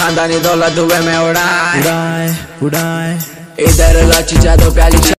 खानदानी दौलत हुए में उड़ाए उड़ाए इधर लाची जादो प्याली